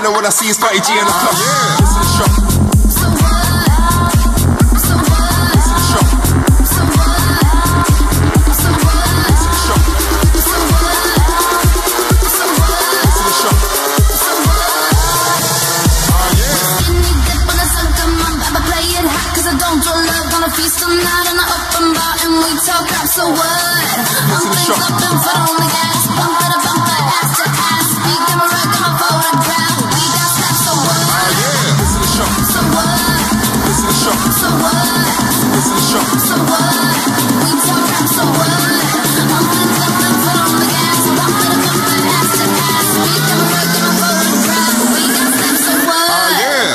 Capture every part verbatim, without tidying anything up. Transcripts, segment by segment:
better when I see Spotty G in the club. Yeah. Listen to shop. Feast all night on the open bar and we talk rap, so what? Pumping, pumping, foot on the gas, bumper to bumper, ass to ass. Speak them a record, my photograph. We got steps, so what? Oh yeah, listen to show. So what? Listen to show. So what? Listen to show. So what? We talk rap, so what? Pumping, pumping, foot on the gas, bumper to bumper, ass to ass. Speak them a record, my photograph. We got steps, so what? Oh yeah.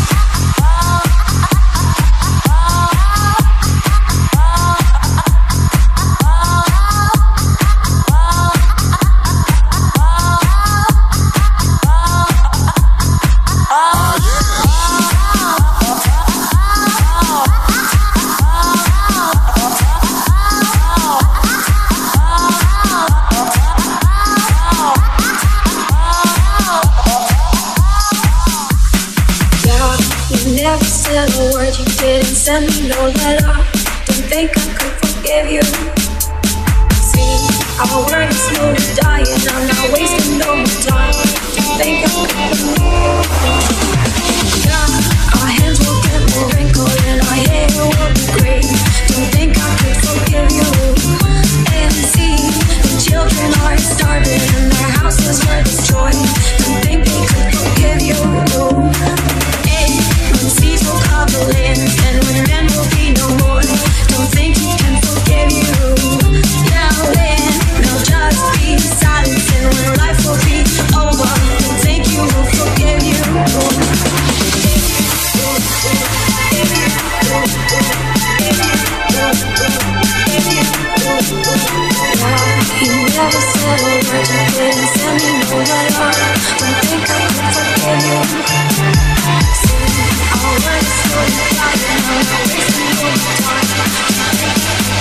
Never said a word, you didn't send me no letter. Don't think I could forgive you. See, our word is slowly dying, I'm not wasting no more time. Don't think I could forgive you. Yeah, our hands will get more wrinkled and our hair will be gray. Don't think I could forgive you. And see, the children are starving and their houses were destroyed. Don't think they could forgive you. Seas will cover land, and when men will be no more, don't think he can forgive you. Yeah, when they'll just be silent, and when life will be over, don't think you will forgive you. You never said a word, you didn't send me no letter. Don't think I could forgive you. Our words slowly dying, I'm not wasting no time.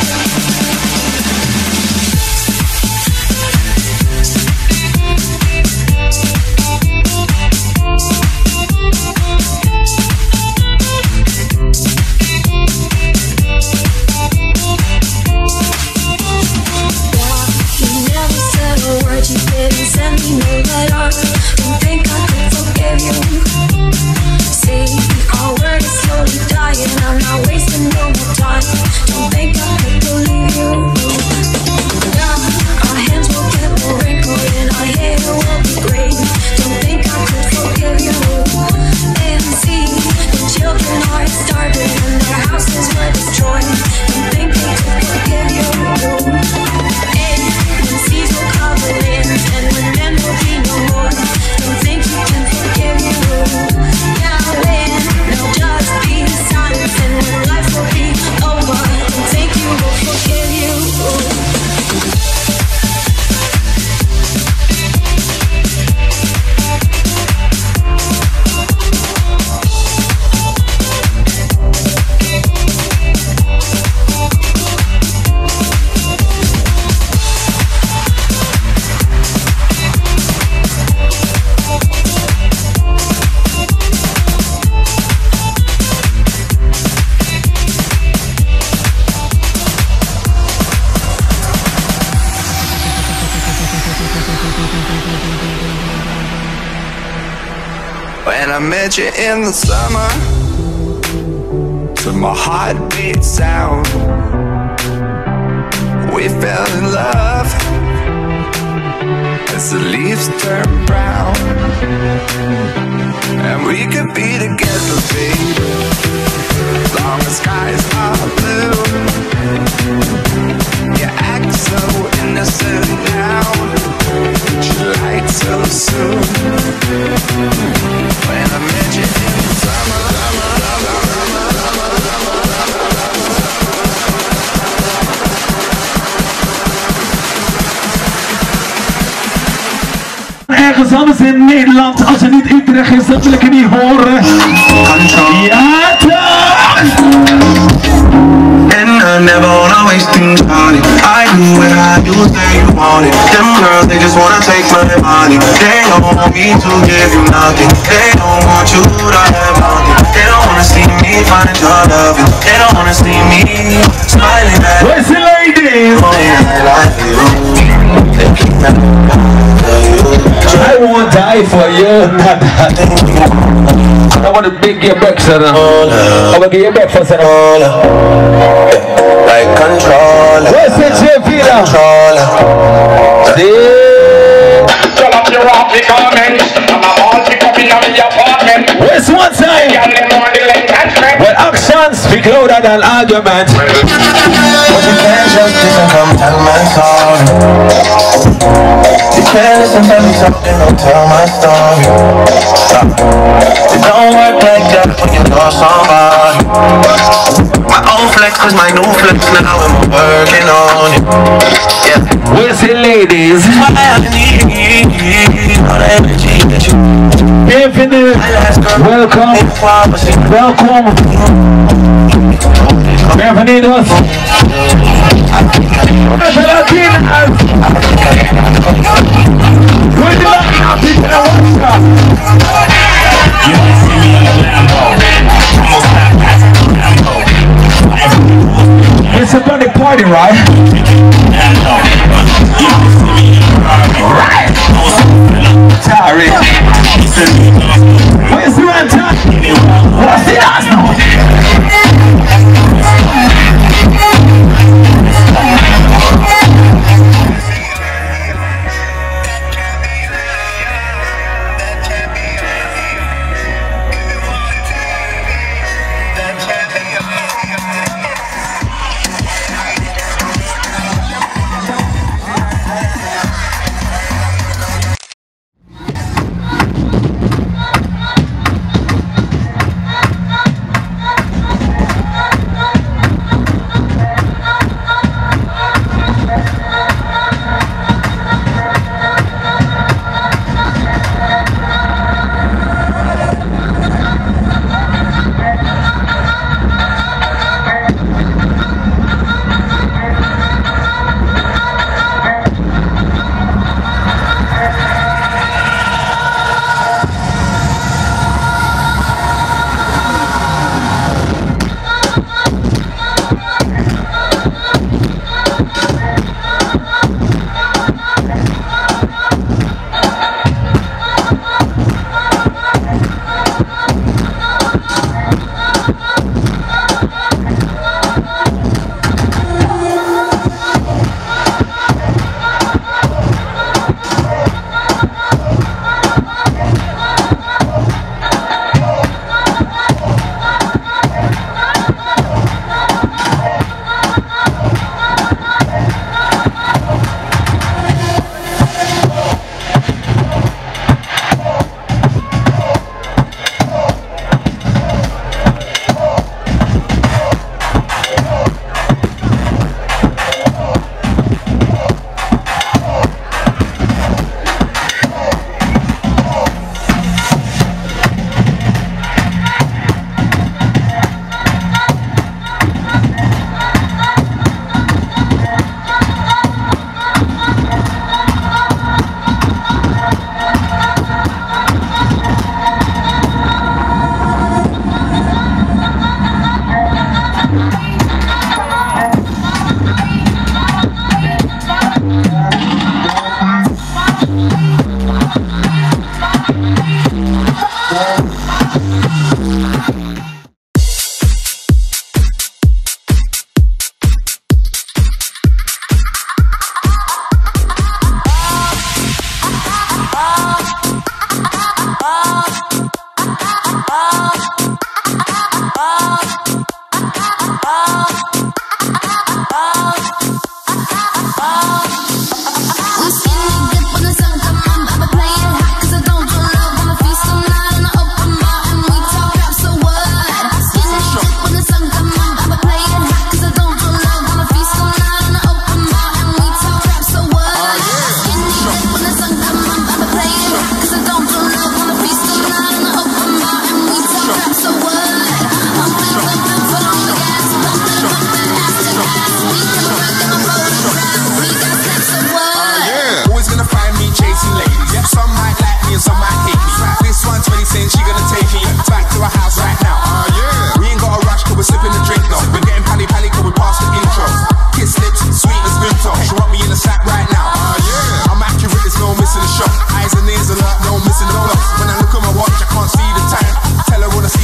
Yeah, you never said a word, you didn't send me no letter. Don't think I could forgive you. See, our word is slowly dying, I'm not wasting no more time. Don't think I could believe you. Yeah, our hands will get more wrinkled and our hair will be gray. Don't think I could forgive you. And see, the children are starving and their houses were destroyed. Don't think they could forgive you. And when seas will cover land and when men will be no more, don't think he can forgive you. Yeah, when they'll just be silent and when life will be over, don't think you will forgive you. When I met you in the summer, to my heartbeat sound, we fell in love as the leaves turn brown. And we could be together, baby, long as skies are blue. You act so innocent now, but you lied so soon. When I met you in the summer, ergens anders in Nederland, als het niet Utrecht is, dat wil ik niet horen. Ja, toch! And I never wanna waste things on it. I do it how you say. you want it. Them girls, they just wanna take my money. They don't want me to give you nothing. They don't want you to have nothing. They don't wanna see me find your loving. They don't wanna see me smiling back. Where's the ladies? Oh yeah, I like you. They keep me I won't die for you. I want to big your back, son. I want to get your back for son. like controller. Where's the J V now? Controller. Tell up your off the comments. I'm all pick up in the apartment. Where's one time? Well, actions speak louder than argument. But you can't just listen, come tell my story. You can't listen to me talking, don't tell my story. It don't work like that when you know somebody. My old flex is my new flex now and I'm working on it. Yeah. Where's the ladies? Why I need all the energy that you Infinite. Welcome. Welcome. Bienvenidos. It's a funny party, right? Right. Sorry. Where's the ranta? What's the last one?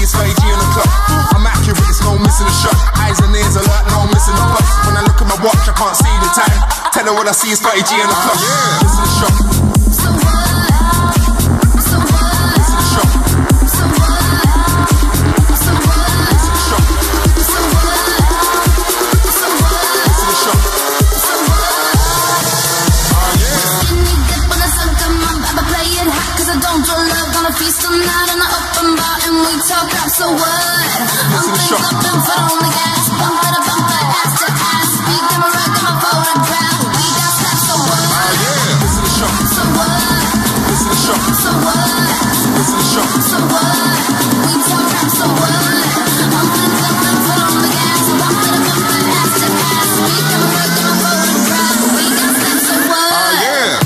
it's thirty G on the clock. I'm accurate, it's no missing a shot. Eyes and ears alert, no missing a bus. When I look at my watch, I can't see the time. Tell her what I see is thirty G on the clock. Yeah, missing a shot. So what? So what? Missing a shot. So what? So what? Missing a shot. So what? So what? Missing a shot. So what? Oh yeah. Skinny dip when the sun come up, I'ma play it hot 'cause I don't draw love. Gonna feast all night on the open bar and we talk rap. So what? Missing a shot. Up and foot on the gas, bumper to bumper, ass to ass. Speak camera, got my photograph. We got stacks. So what? Oh yeah. Missing a shot. So what? Missing a shot. So what? Missing a shot. So what? We talk rap. So what? Bumping, bumping, foot on the gas, bumper to bumper, ass to ass. Speak camera, got my photograph. We got stacks. So what? Oh yeah.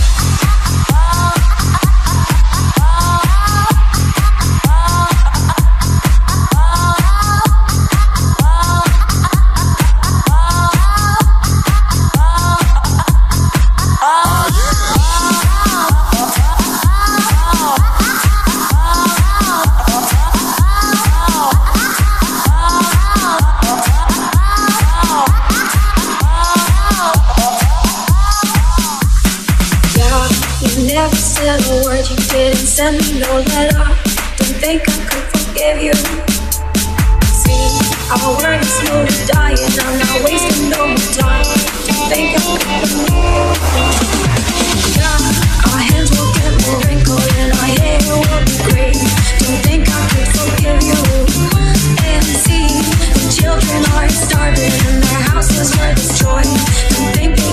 Never said a word, you didn't send me no letter. Don't think I could forgive you. See, our word is slowly dying. I'm not wasting no more time. Don't think I could forgive you. Yeah, our hands will get more wrinkled and our hair will be gray. Don't think I could forgive you. And see, the children are starving and their houses were destroyed. Don't think they